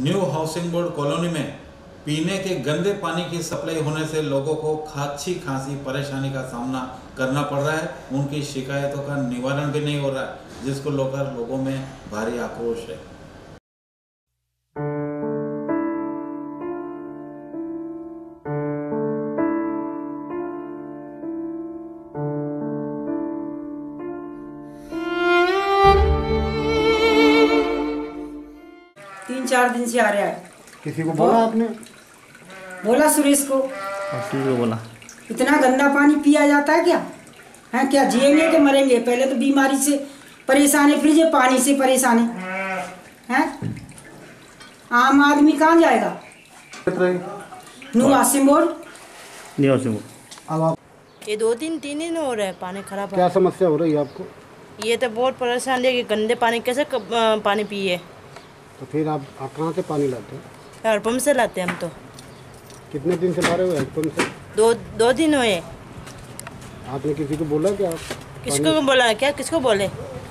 New housing board colony में पीने के गंदे पानी की सप्लाई होने से लोगों को अच्छी खासी परेशानी का सामना करना पड़ रहा है। उनकी शिकायतों का निवारण भी नहीं हो रहा है, जिसको लेकर लोगों में भारी आक्रोश है। तीन चार दिन से आ रहा है। किसी को बोला आपने? बोला सुरेश को। बोला इतना गंदा पानी पिया जाता है क्या? हैं क्या जिएंगे कि मरेंगे? पहले तो बीमारी से परेशान है, फिर ये पानी से परेशान है। हैं आम आदमी कहाँ जाएगा? New housing board. अब आप ये 2-3 दिन हो रहे हैं पानी खराब। क्या समस्या हो रही है आपको? ये तो बहुत परेशान है कि गंदे पानी कैसे पानी पिए। तो फिर आप कहाँ से पानी लाते हैं? हैंडपम्प से लाते हैं हम तो। कितने दिन से ला रहे हो हैंडपम्प से? दो दिन हुए। आपने किसी को बोला क्या? किसको बोला क्या? किसको बोले?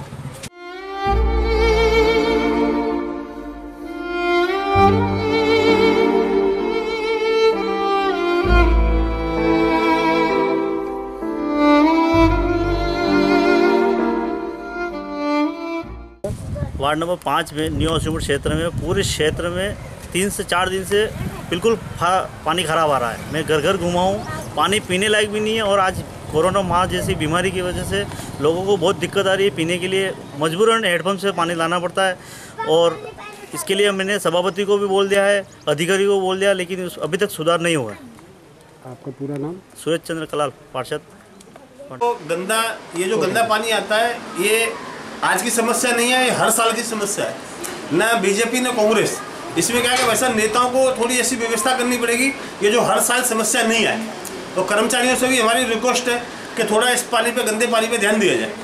वार्ड नंबर 5 में न्यू हाउसिंग बोर्ड क्षेत्र में पूरे क्षेत्र में 3 से 4 दिन से बिल्कुल पानी खराब आ रहा है। मैं घर घर घुमा हूँ, पानी पीने लायक भी नहीं है। और आज कोरोना महामारी जैसी बीमारी की वजह से लोगों को बहुत दिक्कत आ रही है। पीने के लिए मजबूरन हैंडपम्प से पानी लाना पड़ता है। और इसके लिए मैंने सभापति को भी बोल दिया है, अधिकारी को बोल दिया, लेकिन अभी तक सुधार नहीं हुआ है। आपका पूरा नाम? सूरज चंद्र कलाल, पार्षद। तो ये जो गंदा पानी आता है, ये आज की समस्या नहीं है, ये हर साल की समस्या है। न बीजेपी न कांग्रेस। इसमें क्या है कि वैसा नेताओं को थोड़ी ऐसी व्यवस्था करनी पड़ेगी ये जो हर साल समस्या नहीं आए। तो कर्मचारियों से भी हमारी रिक्वेस्ट है कि थोड़ा इस पानी पे, गंदे पानी पे ध्यान दिया जाए।